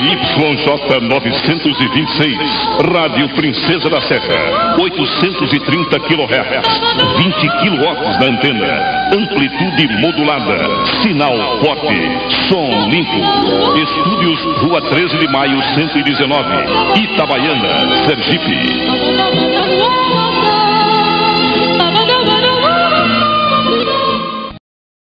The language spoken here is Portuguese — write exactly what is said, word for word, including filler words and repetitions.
Y J novecentos e vinte e seis, Rádio Princesa da Serra, oitocentos e trinta quilohertz, vinte quilowatts na antena, amplitude modulada, sinal forte, som limpo. Estúdios Rua treze de Maio, cento e dezenove, Itabaiana, Sergipe.